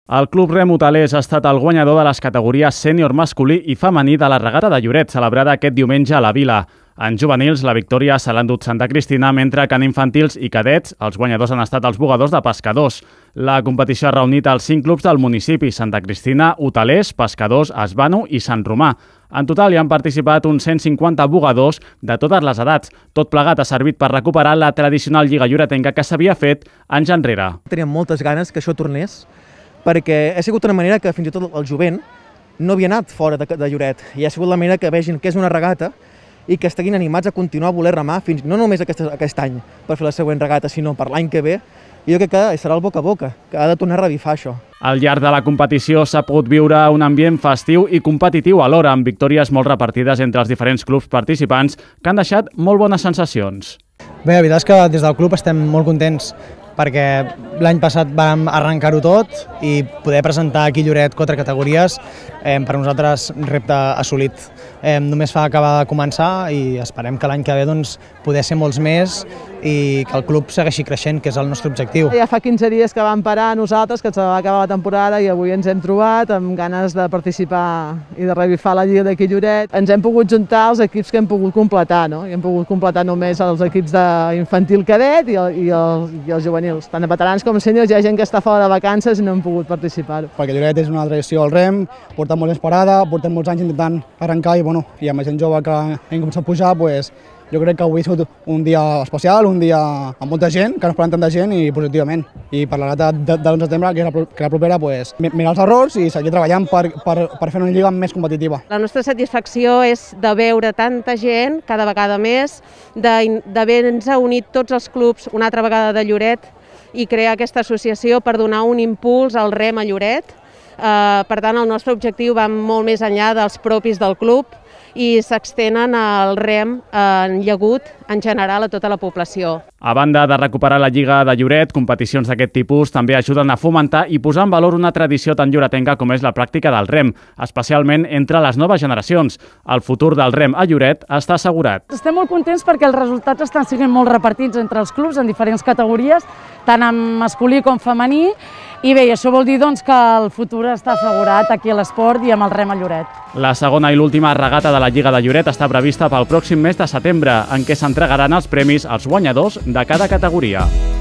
El Club Rem Hotelers ha estat el guanyador de les categories sènior masculí i femení de la regata de Lloret, celebrada aquest diumenge a la Vila. En juvenils, la victòria se l'ha endut Santa Cristina, mentre que en infantils i cadets els guanyadors han estat els bugadors de Pescadors. La competició ha reunit els 5 clubs del municipi: Santa Cristina, Hotelers, Pescadors, Esbano i Sant Romà. En total hi han participat uns 150 bugadors de totes les edats. Tot plegat ha servit per recuperar la tradicional lliga lloretenca que s'havia fet anys enrere. Teníem moltes ganes que això tornés, perquè ha sigut una manera que fins i tot el jovent no havia anat fora de Lloret, i ha sigut la manera que vegin què és una regata i que estiguin animats a continuar a voler remar fins no només aquest any per fer la següent regata, sinó per l'any que ve. I jo crec que serà el boca a boca, que ha de tornar a revifar això. Al llarg de la competició s'ha pogut viure un ambient festiu i competitiu alhora, amb victòries molt repartides entre els diferents clubs participants que han deixat molt bones sensacions. Bé, la veritat és que des del club estem molt contents, perquè l'any passat vam arrencar-ho tot i poder presentar aquí a Lloret 4 categories, per nosaltres repte assolit. Només fa acabar de començar i esperem que l'any que ve poder ser molts més i que el club segueixi creixent, que és el nostre objectiu. Ja fa 15 dies que vam parar nosaltres, que va acabar la temporada, i avui ens hem trobat amb ganes de participar i de revifar la Lliga d'aquí a Lloret. Ens hem pogut juntar els equips que hem pogut completar, no? I hem pogut completar només els equips d'infantil cadet i els juvenils. Tant de veterans com sèniors, hi ha gent que està fora de vacances i no hem pogut participar-ho. Perquè Lloret és una tradició al rem, portem molt esperada, portem molts anys intentant arrencar i amb la gent jove que hem començat a pujar, jo crec que avui ha sigut un dia especial, un dia amb molta gent, que no esperem tanta gent i positivament. I per la data de l'11 de setembre, que és la propera, mirar els errors i seguir treballant per fer una lliga més competitiva. La nostra satisfacció és de veure tanta gent, cada vegada més, d'haver-nos unit tots els clubs una altra vegada de Lloret i crear aquesta associació per donar un impuls al rem a Lloret. Per tant, el nostre objectiu va molt més enllà dels propis del club i s'extenen al rem en llagut en general a tota la població. A banda de recuperar la Lliga de Lloret, competicions d'aquest tipus també ajuden a fomentar i posar en valor una tradició tan lloretenca com és la pràctica del rem, especialment entre les noves generacions. El futur del rem a Lloret està assegurat. Estem molt contents perquè els resultats estan sent molt repartits entre els clubs en diferents categories, tant en masculí com femení, i bé, això vol dir que el futur està assegurat aquí a l'esport i amb el rem a Lloret. La segona i l'última regata de la Lliga de Lloret està prevista pel pròxim mes de setembre, en què s'entregaran els premis als guanyadors de cada categoria.